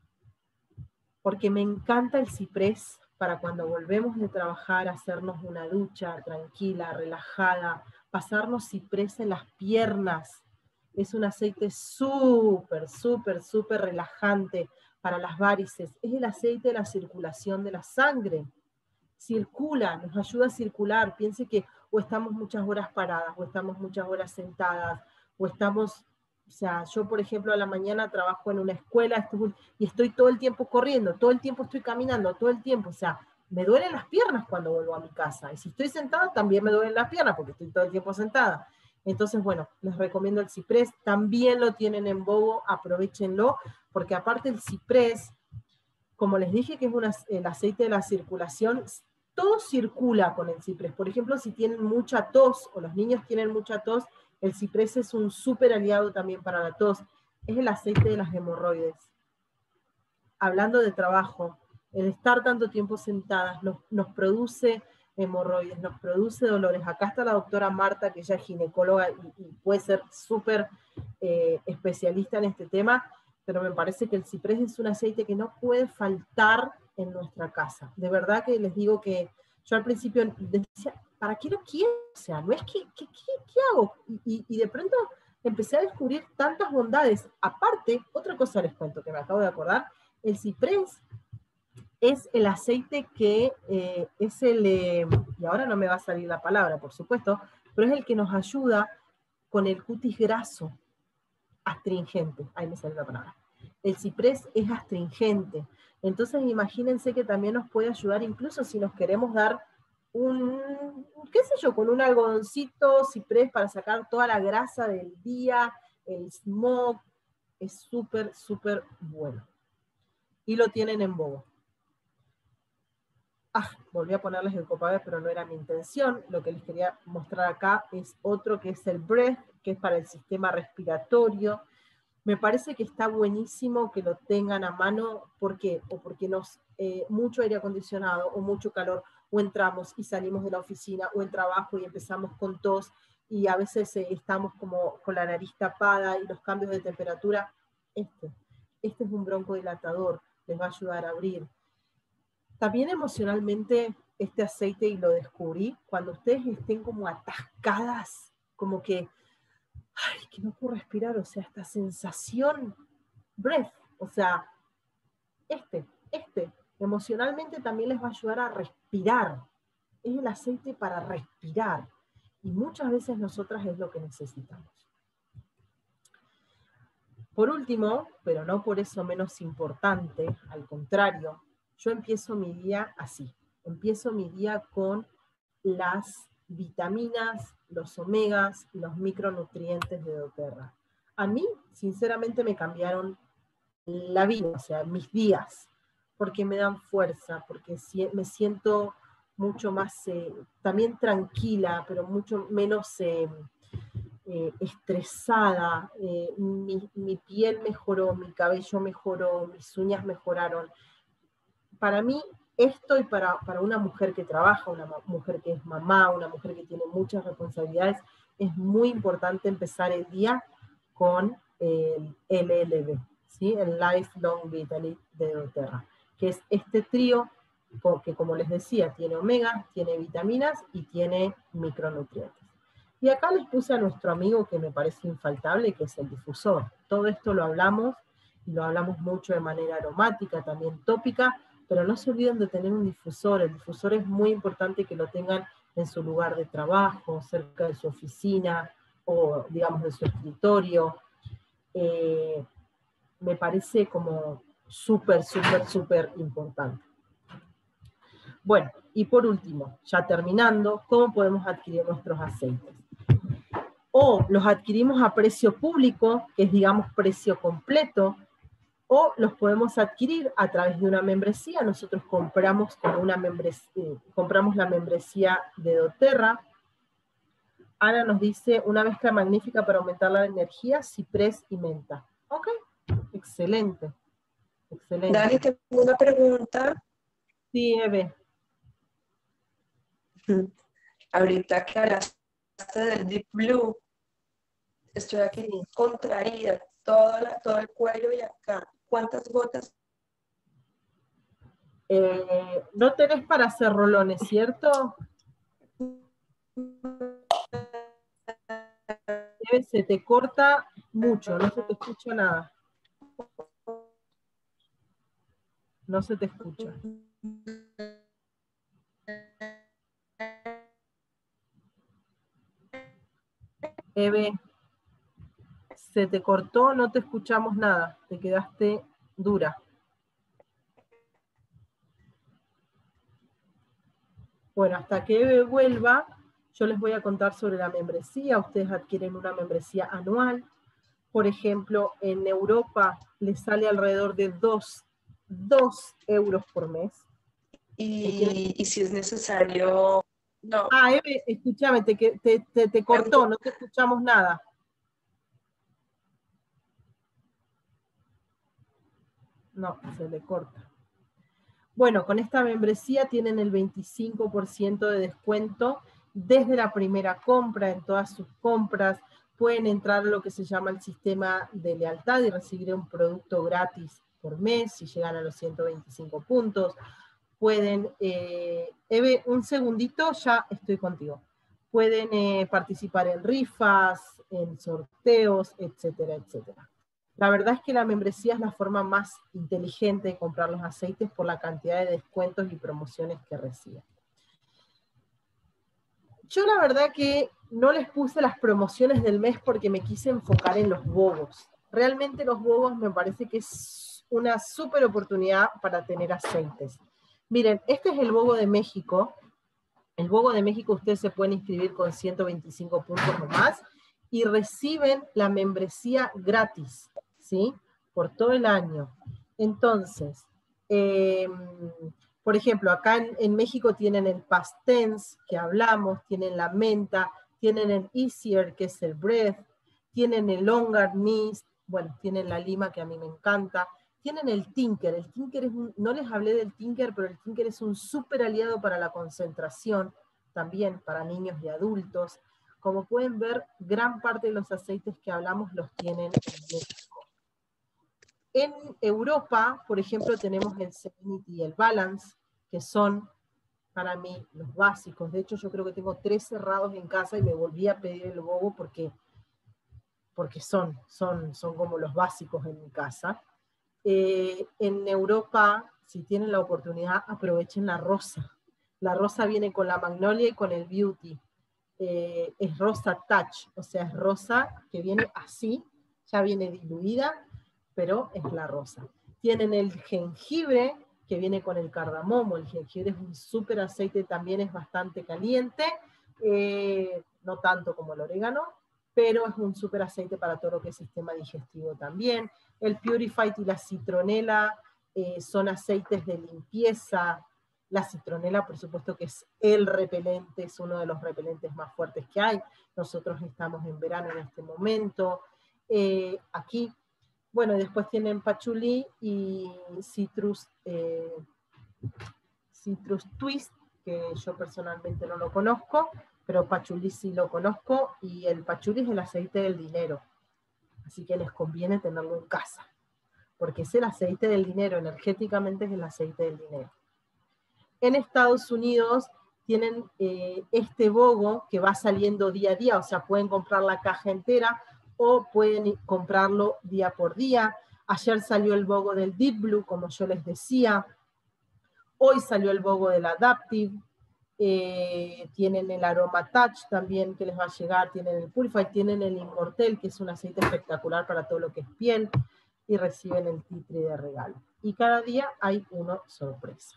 Porque me encanta el ciprés para cuando volvemos de trabajar, hacernos una ducha tranquila, relajada, pasarnos ciprés en las piernas. Es un aceite súper, súper, súper relajante para las varices. Es el aceite de la circulación de la sangre. Circula, nos ayuda a circular. Piense que o estamos muchas horas paradas, o estamos muchas horas sentadas, o estamos... O sea, yo, por ejemplo, a la mañana trabajo en una escuela estoy, y estoy todo el tiempo corriendo, todo el tiempo estoy caminando, todo el tiempo. O sea, me duelen las piernas cuando vuelvo a mi casa. Y si estoy sentada, también me duelen las piernas porque estoy todo el tiempo sentada. Entonces, bueno, les recomiendo el ciprés. También lo tienen en bogo, aprovechenlo, porque aparte el ciprés, como les dije que es una, el aceite de la circulación, todo circula con el ciprés. Por ejemplo, si tienen mucha tos, o los niños tienen mucha tos, el ciprés es un súper aliado también para la tos. Es el aceite de las hemorroides. Hablando de trabajo, el estar tanto tiempo sentadas nos, nos produce hemorroides, nos produce dolores. Acá está la doctora Marta, que ella es ginecóloga y, y puede ser súper eh, especialista en este tema, pero me parece que el ciprés es un aceite que no puede faltar en nuestra casa. De verdad que les digo que yo al principio decía, ¿para qué lo quiero? O sea, no es que, ¿qué, qué, qué hago? Y, y, y de pronto empecé a descubrir tantas bondades. Aparte, otra cosa les cuento que me acabo de acordar, el ciprés es el aceite que eh, es el, eh, y ahora no me va a salir la palabra, por supuesto, pero es el que nos ayuda con el cutis graso, astringente, ahí me sale la palabra. El ciprés es astringente, entonces imagínense que también nos puede ayudar incluso si nos queremos dar un, qué sé yo, con un algodoncito ciprés para sacar toda la grasa del día, el smog, es súper, súper bueno. Y lo tienen en bogo. Ah, volví a ponerles el copaiba, pero no era mi intención. Lo que les quería mostrar acá es otro que es el Breath, que es para el sistema respiratorio. Me parece que está buenísimo que lo tengan a mano. ¿Por qué? O porque nos, eh, mucho aire acondicionado o mucho calor, o entramos y salimos de la oficina, o el trabajo y empezamos con tos, y a veces eh, estamos como con la nariz tapada y los cambios de temperatura. Este, este es un broncodilatador, les va a ayudar a abrir. También emocionalmente este aceite, y lo descubrí, cuando ustedes estén como atascadas, como que ay, que no puedo respirar, o sea, esta sensación, breath, o sea, este, este, emocionalmente también les va a ayudar a respirar. Es el aceite para respirar. Y muchas veces nosotras es lo que necesitamos. Por último, pero no por eso menos importante, al contrario, yo empiezo mi día así. Empiezo mi día con las vitaminas, los omegas, los micronutrientes de doTERRA. A mí, sinceramente, me cambiaron la vida, o sea, mis días, porque me dan fuerza, porque me siento mucho más, eh, también tranquila, pero mucho menos eh, eh, estresada, eh, mi, mi piel mejoró, mi cabello mejoró, mis uñas mejoraron. Para mí, esto y para, para una mujer que trabaja, una mujer que es mamá, una mujer que tiene muchas responsabilidades, es muy importante empezar el día con el L L B, ¿sí? El Lifelong Vitality de doTERRA, que es este trío que, como les decía, tiene omega, tiene vitaminas y tiene micronutrientes. Y acá les puse a nuestro amigo que me parece infaltable, que es el difusor. Todo esto lo hablamos, y lo hablamos mucho de manera aromática, también tópica, pero no se olviden de tener un difusor. El difusor es muy importante que lo tengan en su lugar de trabajo, cerca de su oficina, o digamos de su escritorio. Eh, me parece como súper, súper, súper importante. Bueno, y por último, ya terminando, ¿cómo podemos adquirir nuestros aceites? O los adquirimos a precio público, que es digamos precio completo, o los podemos adquirir a través de una membresía. Nosotros compramos, como una membresía, compramos la membresía de doTERRA. Ana nos dice, una mezcla magnífica para aumentar la energía, ciprés y menta. Ok, excelente. Excelente. Dani, tengo una pregunta. Sí, Eve. Ahorita que hablaste del Deep Blue, estoy aquí Sí. contraída, todo, la, todo el cuello y acá. ¿Cuántas gotas? Eh, no tenés para hacer rolones, ¿cierto? Eve, se te corta mucho, no se te escucha nada. No se te escucha. Eve, se te cortó, no te escuchamos nada, te quedaste dura. Bueno, hasta que Eve vuelva, yo les voy a contar sobre la membresía. Ustedes adquieren una membresía anual. Por ejemplo, en Europa les sale alrededor de dos euros por mes. Y, y si es necesario... No. Ah, Eve, escúchame, te, te, te, te cortó, no te escuchamos nada. No, se le corta. Bueno, con esta membresía tienen el veinticinco por ciento de descuento desde la primera compra, en todas sus compras. Pueden entrar a lo que se llama el sistema de lealtad y recibir un producto gratis por mes si llegan a los ciento veinticinco puntos. Pueden, eh, Eve, un segundito, ya estoy contigo. Pueden eh, participar en rifas, en sorteos, etcétera, etcétera. La verdad es que la membresía es la forma más inteligente de comprar los aceites por la cantidad de descuentos y promociones que reciben. Yo la verdad que no les puse las promociones del mes porque me quise enfocar en los bobos. Realmente los bobos me parece que es una súper oportunidad para tener aceites. Miren, este es el bobo de México. El bobo de México ustedes se pueden inscribir con ciento veinticinco puntos o más y reciben la membresía gratis, ¿sí? Por todo el año. Entonces, eh, por ejemplo, acá en, en México tienen el Past Tense, que hablamos, tienen la menta, tienen el Easier, que es el Breath, tienen el Longer Mist, bueno, tienen la lima, que a mí me encanta, tienen el Tinker. El Tinker es un, no les hablé del Tinker, pero el Tinker es un súper aliado para la concentración, también para niños y adultos. Como pueden ver, gran parte de los aceites que hablamos los tienen en México. En Europa, por ejemplo, tenemos el Serenity y el Balance, que son para mí los básicos. De hecho, yo creo que tengo tres cerrados en casa y me volví a pedir el bobo porque porque son, son, son como los básicos en mi casa. Eh, en Europa, si tienen la oportunidad, aprovechen la rosa. La rosa viene con la magnolia y con el beauty. Eh, es rosa touch, o sea, es rosa que viene así, ya viene diluida, pero es la rosa. Tienen el jengibre, que viene con el cardamomo. El jengibre es un súper aceite, también es bastante caliente, eh, no tanto como el orégano, pero es un súper aceite para todo lo que es sistema digestivo también. El Purified y la citronela eh, son aceites de limpieza. La citronela, por supuesto que es el repelente, es uno de los repelentes más fuertes que hay. Nosotros estamos en verano en este momento. Eh, aquí, bueno, después tienen patchouli y citrus, eh, citrus twist, que yo personalmente no lo conozco, pero patchouli sí lo conozco, y el patchouli es el aceite del dinero. Así que les conviene tenerlo en casa, porque es el aceite del dinero, energéticamente es el aceite del dinero. En Estados Unidos tienen eh, este bogo que va saliendo día a día, o sea, pueden comprar la caja entera o pueden comprarlo día por día. Ayer salió el bogo del Deep Blue, como yo les decía. Hoy salió el bogo del Adaptive. Eh, tienen el Aroma Touch también que les va a llegar, tienen el Purify, tienen el Immortel, que es un aceite espectacular para todo lo que es piel, y reciben el tea tree de regalo. Y cada día hay uno sorpresa.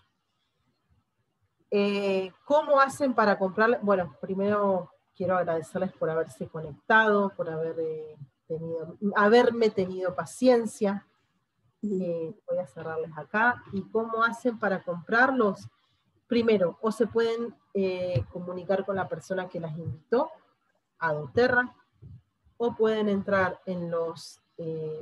Eh, ¿Cómo hacen para comprar? Bueno, primero quiero agradecerles por haberse conectado, por haber, eh, tenido, haberme tenido paciencia. Eh, voy a cerrarles acá. ¿Y cómo hacen para comprarlos? Primero, o se pueden eh, comunicar con la persona que las invitó a doTERRA, o pueden entrar en los, eh,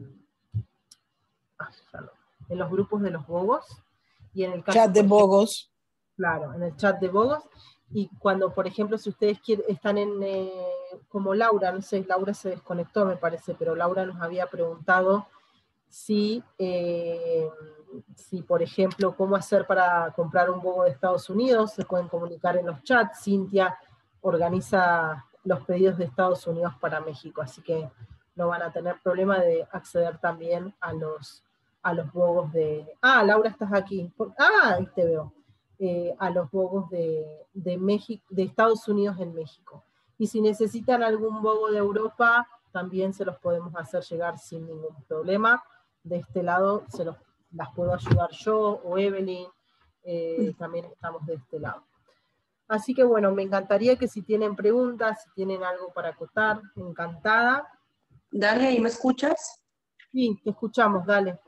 en los grupos de los bogos. Y en el caso, Chat de por ejemplo, bogos. Claro, en el chat de bogos. Y cuando, por ejemplo, si ustedes quieren, están en, eh, como Laura, no sé, Laura se desconectó, me parece, pero Laura nos había preguntado si, eh, si, por ejemplo, cómo hacer para comprar un bogo de Estados Unidos. Se pueden comunicar en los chats. Cintia organiza los pedidos de Estados Unidos para México, así que no van a tener problema de acceder también a los, a los bogos de... Ah, Laura, estás aquí. Ah, ahí te veo. Eh, a los bogos de, de, México, de Estados Unidos en México. Y si necesitan algún bogo de Europa, también se los podemos hacer llegar sin ningún problema. De este lado se los, las puedo ayudar yo o Evelyn, eh, también estamos de este lado. Así que bueno, me encantaría que si tienen preguntas, si tienen algo para acotar, encantada. Dale, ¿ahí me escuchas? Sí, te escuchamos, dale.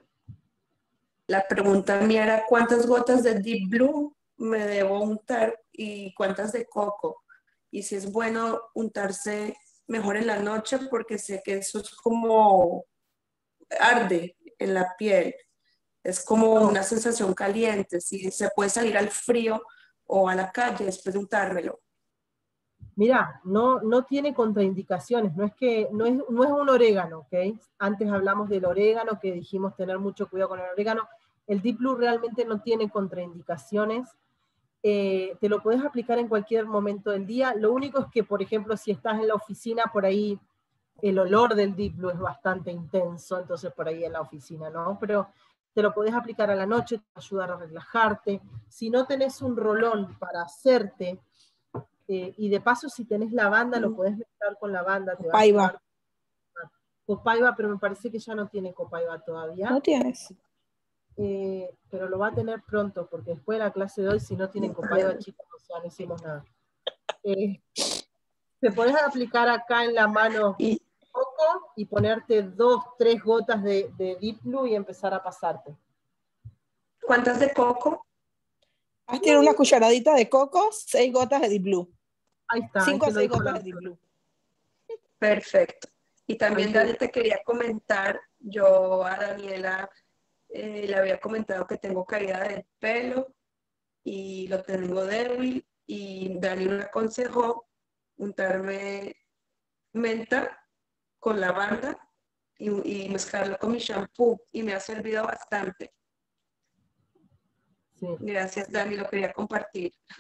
La pregunta mía era ¿cuántas gotas de Deep Blue me debo untar y cuántas de coco? Y si es bueno untarse mejor en la noche porque sé que eso es como arde en la piel. Es como una sensación caliente. Si se puede salir al frío o a la calle después de untármelo. Mirá, no, no tiene contraindicaciones, no es, que, no, es, no es un orégano, ¿ok? Antes hablamos del orégano, que dijimos tener mucho cuidado con el orégano. El Deep Blue realmente no tiene contraindicaciones. Eh, te lo puedes aplicar en cualquier momento del día. Lo único es que, por ejemplo, si estás en la oficina, por ahí el olor del Deep Blue es bastante intenso, entonces por ahí en la oficina, ¿no? Pero te lo podés aplicar a la noche, te va a ayudar a relajarte. Si no tenés un rolón para hacerte, Eh, y de paso, si tenés lavanda, mm. lo podés mezclar con lavanda. Te Copaiba. va a llevar Copaiba, pero me parece que ya no tiene Copaiba todavía. No tienes. Eh, pero lo va a tener pronto, porque después de la clase de hoy, si no tiene Copaiba, chicos, o sea, no hicimos nada. Eh, te podés aplicar acá en la mano Y coco y ponerte dos, tres gotas de, de Deep Blue y empezar a pasarte. ¿cuántas de coco? Haz tirar una cucharadita de coco, seis gotas de Deep Blue. Ahí está. Cinco ahí a seis gotas de Deep Blue. Perfecto. Y también, Dani, te quería comentar, yo a Daniela eh, le había comentado que tengo caída del pelo y lo tengo débil, y Dani me aconsejó untarme menta con lavanda y, y mezclarlo con mi shampoo, y me ha servido bastante. Sí. Gracias, Dani, lo quería compartir.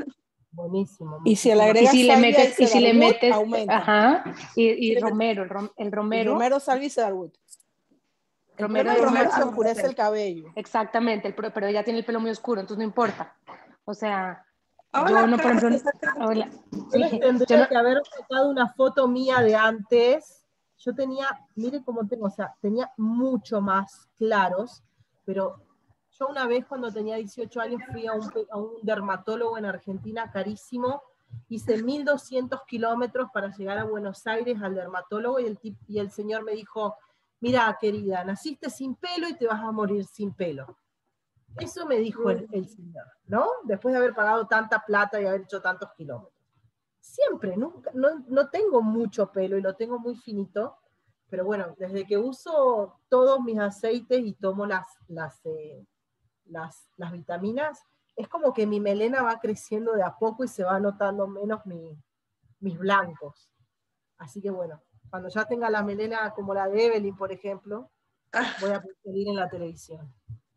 Buenísimo. Y si le muchísimo. agregas Y si le salvia y metes, y si le cedarwood, metes, aumenta. ajá, y, y Sí, le- romero, el, rom- el Y romero, romero, salvia y cedarwood. El romero, problema del romero romero, es que ah, oscurece el cabello. exactamente, el pro- pero ella tiene el pelo muy oscuro, entonces no importa. O sea, yo Hola, no, por ejemplo, Carlos. hola, Yo les sí, tendría yo no, que haber sacado una foto mía de antes. Yo tenía, mire cómo tengo, o sea, tenía mucho más claros, pero yo una vez cuando tenía dieciocho años fui a un, pe- a un dermatólogo en Argentina carísimo, hice mil doscientos kilómetros para llegar a Buenos Aires al dermatólogo y el, tip- y el señor me dijo, mira querida, naciste sin pelo y te vas a morir sin pelo. Eso me dijo el, el señor, ¿no? Después de haber pagado tanta plata y haber hecho tantos kilómetros. Siempre, nunca, no, no tengo mucho pelo y lo tengo muy finito, pero bueno, desde que uso todos mis aceites y tomo las, las, eh, las, las vitaminas, es como que mi melena va creciendo de a poco y se va notando menos mi, mis blancos. Así que bueno, cuando ya tenga la melena como la de Evelyn, por ejemplo, Ah, voy a salir en la televisión.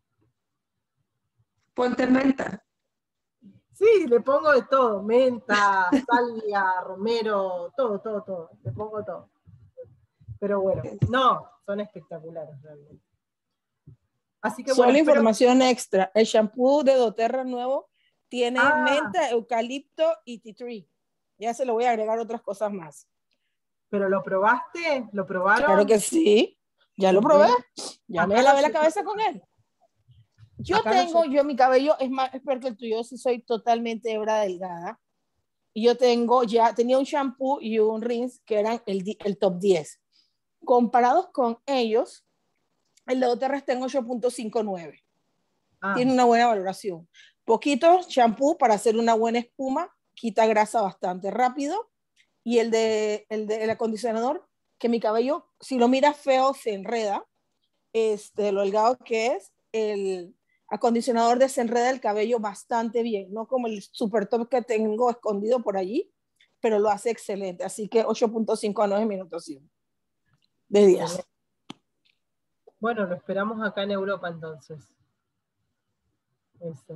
ponte menta. Sí, le pongo de todo, menta, salvia, romero, todo, todo, todo, le pongo todo. Pero bueno, no, son espectaculares realmente. Así que bueno, Solo espero... información extra. El shampoo de doTERRA nuevo tiene Ah, menta, eucalipto y tea tree. Ya se lo voy a agregar otras cosas más. ¿pero lo probaste? ¿Lo probaron? Claro que sí. Ya lo probé. Ya me Acá lavé no la se- cabeza con él. Yo Acá no tengo, se- yo mi cabello es más es porque el tuyo, yo sí soy totalmente hebra delgada. Y yo tengo ya, tenía un shampoo y un rinse que eran el, di- el top diez. Comparados con ellos, el de doTERRA está en ocho punto cincuenta y nueve. Ah, Tiene una buena valoración. Poquito shampoo para hacer una buena espuma, quita grasa bastante rápido. Y el de el, de, el acondicionador, que mi cabello, si lo miras feo, se enreda. Este, lo delgado que es, el acondicionador desenreda el cabello bastante bien, no como el super top que tengo escondido por allí, pero lo hace excelente. Así que ocho punto cinco a nueve minutos de diez. bueno, lo esperamos acá en Europa entonces. Eso.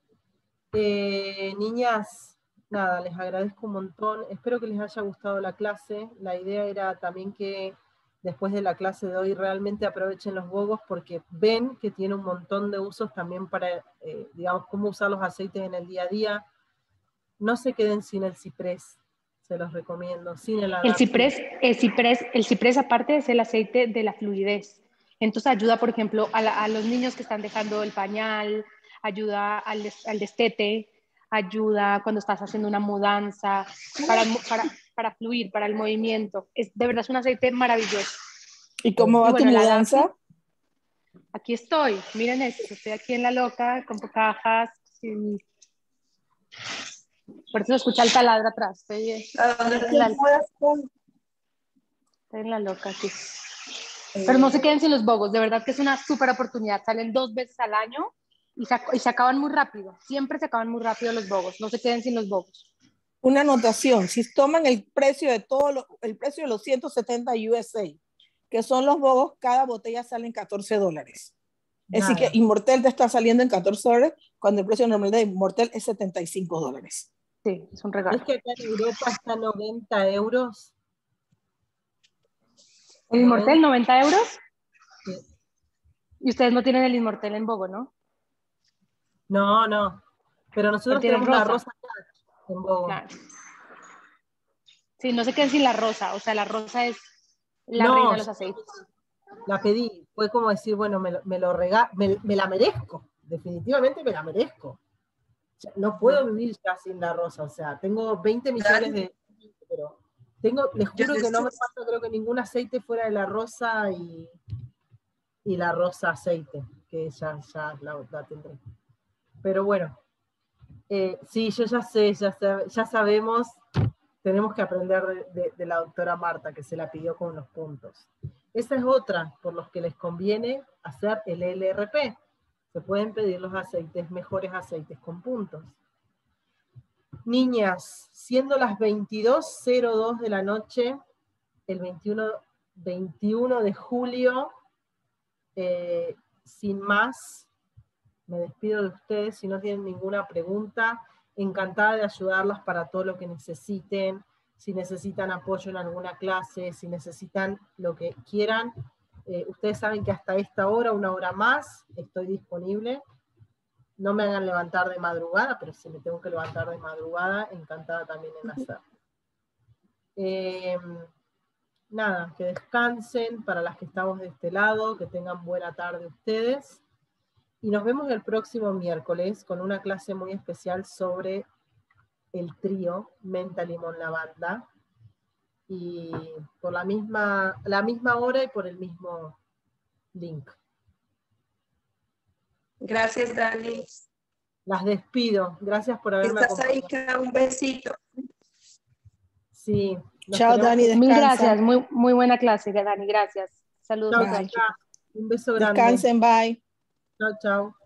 Eh, niñas, nada, les agradezco un montón. Espero que les haya gustado la clase. La idea era también que después de la clase de hoy realmente aprovechen los bogos porque ven que tiene un montón de usos también para, eh, digamos, cómo usar los aceites en el día a día. No se queden sin el ciprés, se los recomiendo, sin el el adaptil. ciprés, el ciprés, el ciprés aparte es el aceite de la fluidez. Entonces ayuda, por ejemplo, a, la, a los niños que están dejando el pañal, ayuda al, al destete, ayuda cuando estás haciendo una mudanza, para, para, para fluir, para el movimiento. Es, de verdad es un aceite maravilloso. ¿Y cómo va Y bueno, tu la mudanza? adaptil, aquí estoy, miren esto, estoy aquí en la loca, con cajas, sin... por eso se escucha el taladro atrás, estoy, ¿A dónde estoy, te en la, mudas con? estoy en la loca aquí. Pero no se queden sin los bogos, de verdad que es una súper oportunidad, salen dos veces al año y se, y se acaban muy rápido, siempre se acaban muy rápido los bogos, no se queden sin los bogos. Una anotación, si toman el precio de todo lo, el precio de los ciento setenta U S A, que son los bogos, cada botella sale en catorce dólares. Así que Nada. Immortel te está saliendo en catorce dólares cuando el precio normal de Immortel es setenta y cinco dólares. Sí, es un ¿Es regalo. que acá en Europa está noventa euros? ¿El Inmortel, noventa euros? Sí. Y ustedes no tienen el Inmortel en Bogo, ¿no? No, no. Pero Pero nosotros tienen tenemos la rosa. rosa en Bogo. Claro. Sí, no se queden sin la rosa, o sea, la rosa es la No, reina de yo los aceites. la pedí. Fue como decir, bueno, me, lo- me lo rega me, me la merezco. Definitivamente me la merezco. Ya no puedo vivir ya sin la rosa. O sea, tengo veinte millones de... Pero tengo, les Yo juro que no necesito- me pasa creo que ningún aceite fuera de la rosa y, y la rosa aceite, que ya, ya la, la tendré. Pero bueno, eh, sí, yo ya sé, ya, sab- ya sabemos, tenemos que aprender de, de- de la doctora Marta, que se la pidió con los puntos. Esa es otra por los que les conviene hacer el L R P. Se pueden pedir los aceites, mejores aceites con puntos. Niñas, siendo las veintidós cero dos de la noche, el veintiuno, veintiuno de julio, eh, sin más, me despido de ustedes si no tienen ninguna pregunta. encantada de ayudarlas para todo lo que necesiten, si necesitan apoyo en alguna clase, si necesitan lo que quieran. Eh, ustedes saben que hasta esta hora, una hora más, estoy disponible. No me hagan levantar de madrugada, pero si me tengo que levantar de madrugada, encantada también en hacerlo. Eh, nada, que descansen para las que estamos de este lado, que tengan buena tarde ustedes. Y nos vemos el próximo miércoles con una clase muy especial sobre el trío Menta, Limón, Lavanda. Y por la misma, la misma hora y por el mismo link. Gracias, Dani. Las despido. Gracias por haberme Estás ahí, acompañado. cada un besito. Sí. Chao, Dani, descansa. Mil gracias, muy, muy buena clase, Dani, gracias. Saludos Chao, a todos. chicas. Un beso grande. Descansen, bye. Chao, chao.